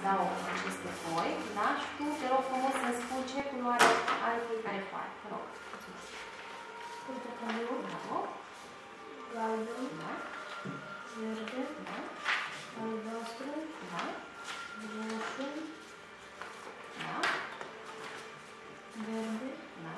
dau aceste foi, da? Și tu te rog frumos să-mi spui ce culoare are fiecare foaie. Te rog. Portocaliu. Bravo. Galben. Da. Verde. Da. Albastru. Da. Roșu. Da. Verde. Da.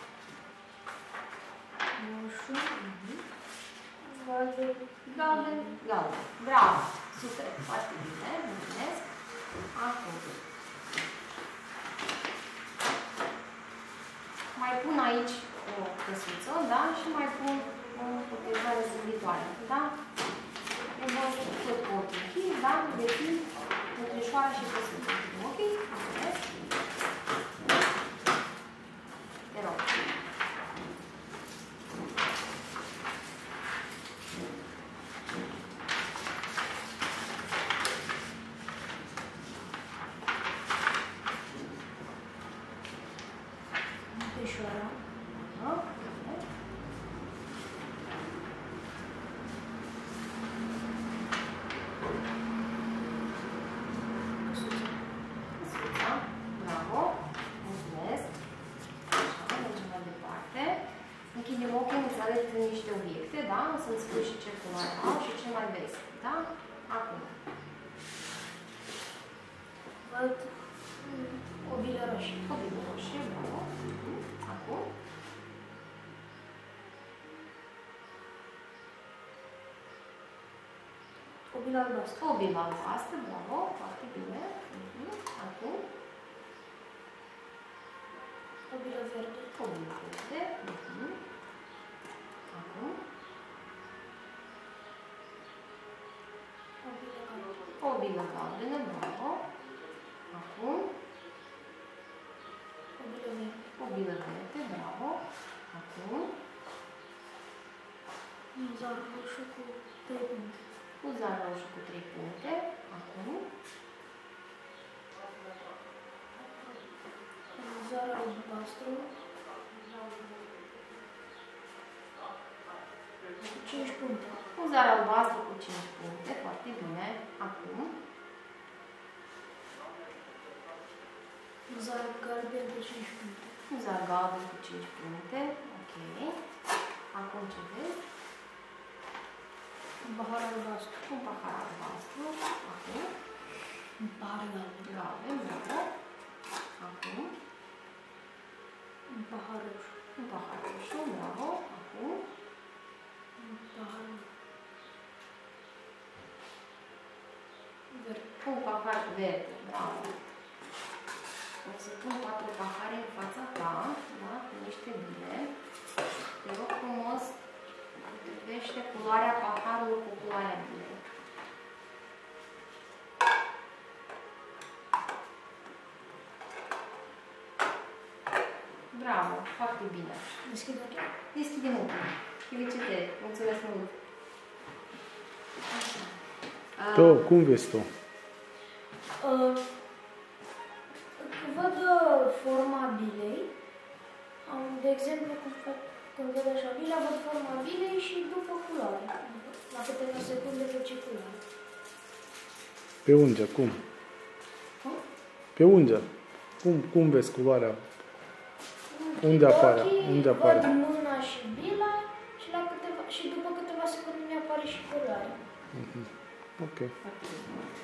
Roșu. Galben. Galben. Galben. Bravo. Super. Foarte bine. Mulțumesc. Acum. Mai pun aici o căsuță, da? Și mai pun o protejare zâmbitoare, da? Eu vă tot cu ochii închis, da? Deschid nătrișoara și căsuță. Ok? Mulțumesc. Te rog. Nătrișoara. Bravo. Mulțumesc. Așa, mergem mai departe. Închidem ochii, îți arăt niște obiecte, da? O să-mi spui și ce culoare au și ce mai vezi, da? Acum. Văd o bilă roșie. O bilă roșie, bravo. Acum. O bilă albastră. O bilă albastră, bravo, foarte bine. Acum. O bilă verde. O bilă verde. Acum. O bilă galbenă. O bilă galbenă, bravo. Acum. O bilă verde. O bilă verde, bravo. Acum. Un zar roșu cu 3 puncte. Un zar roșu cu 3 puncte. Acum. Un zar albastru cu 5 puncte. Un zar albastru cu 5 puncte, foarte bine. Acum. Un zar galben cu 5 puncte. Un zar galben cu 5 puncte. Ok. Acum ce vezi? Un pahar albastru. Un pahar albastru. Acum. Un pahar galben. Galben, bravo. Acum. Un pahar roșu. Un pahar roșu, bravo. Acum. Un pahar verde. Un pahar verde, bravo. O să pun 4 pahare în fața ta, da? Cu niște bile. Te rog frumos, privește culoarea paharului cu culoarea bilei. Bravo, foarte bine. Deschid ochii. Deschidem ochii. Felicitări, mulțumesc mult. Așa. Tu, cum vezi tu? Văd forma bilei. De exemplu, când văd așa bila, văd forma bilei și după culoare. La câteva secunde pe ce culoare. Pe ungea, cum? Cum? Pe ungea. Cum vezi culoarea? Unde apare? Unde apare? Văd mâna și bila și după câteva secunde mi apare și culoarea. Ok.